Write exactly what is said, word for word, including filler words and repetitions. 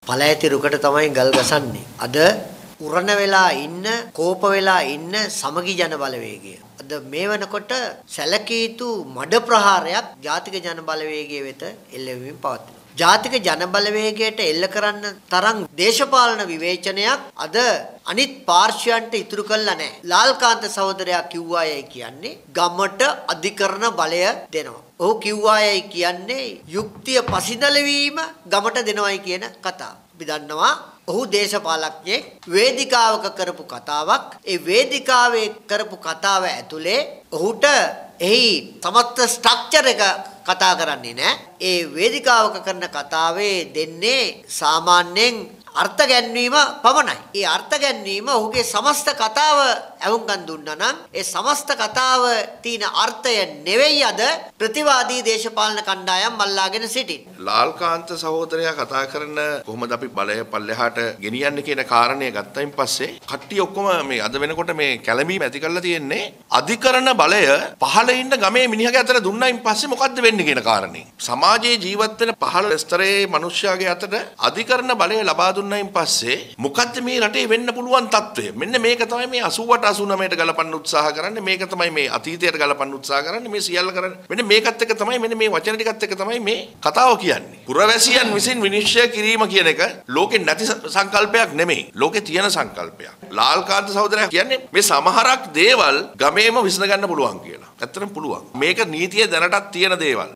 පළෑති රුකට තමයි ගල් ගසන්නේ. අද උරණ වෙලා ඉන්න, කෝප වෙලා ඉන්න සමගි ජන බලවේගය. අද මේ වෙනකොට සැලකිය යුතු මඩ ප්‍රහාරයක් ජාතික ජන බලවේගය වෙත එල්ල වෙමින් පවතිනවා. ජාතික ජන බලවේගයට එල්ල කරන්න තරම් දේශපාලන විවේචනයක් අද අනිත් පාර්ශ්වයන්ට ඉතුරු කළා නැහැ. ලාල්කාන්ත සහෝදරයා කිව්වායයි කියන්නේ ගමට අධිකරණ බලය දෙනවා. ඔහු කිව්වායයි කියන්නේ යුක්තිය පසිදල වීම ගමට දෙනවයි කියන කතාව. අපි දන්නවා ඔහු දේශපාලඥයෙක් වේදිකාවක කරපු කතාවක්. ඒ වේදිකාවේ කරපු කතාව ඇතුලේ ඔහුට එහි සමස්ත ස්ට්‍රක්චර් එක කතා කරන්නේ නැහැ. ඒ වේදිකාවක කරන කතාවේ දෙන්නේ සාමාන්‍යයෙන් අර්ථ ගැන්වීම පමණයි. ඒ අර්ථ ගැන්වීම ඔහුගේ සමස්ත කතාව අවුම්කන් දුන්නා නම් ඒ සමස්ත කතාව තියෙන අර්ථය නෙවෙයි අද ප්‍රතිවාදී දේශපාලන කණ්ඩායම් මල්ලාගෙන සිටින්නේ. ලාල්කාන්ත සහෝදරයා කතා කරන කොහොමද අපි බලය පල්ලෙහාට ගෙනියන්නේ කියන කාරණය ගත්තයින් පස්සේ කට්ටිය ඔක්කොම මේ අද වෙනකොට මේ කැළඹීම ඇති කරලා තියෙන්නේ අධිකරණ බලය පහළ ඉන්න ගමේ මිනිහගේ අතට දුන්නායින් පස්සේ මොකද්ද වෙන්නේ කියන කාරණේ. සමාජයේ ජීවත් වෙන පහළ ස්තරයේ මිනිස්යාගේ අතට අධිකරණ බලය ලබා දුන්නායින් පස්සේ මොකද්ද මේ රටේ වෙන්න පුළුවන් තත්ත්වය. මෙන්න මේක තමයි මේ අසූවට අසූනවයට ගලපන්න උත්සාහ කරන්නේ. මේක තමයි මේ අතීතයට ගලපන්න උත්සාහ කරන්නේ. මේ සියල්ල කරන්නේ. මෙන්න මේකත් එක්ක තමයි මෙන්න මේ වචන ටිකත් එක්ක තමයි මේ කතාව කියන්නේ. පුරවැසියන් විසින් විනිශ්චය කිරීම කියන එක ලෝකේ නැති සංකල්පයක් නෙමෙයි. ලෝකේ තියෙන සංකල්පයක්. ලාල්කාන්ත සහෝදරයා කියන්නේ මේ සමහරක් දේවල් ගමේම විසඳ ගන්න පුළුවන් කියලා. ඇත්තටම පුළුවන්. මේක නීතියේ දැනටත් තියෙන දේවල්.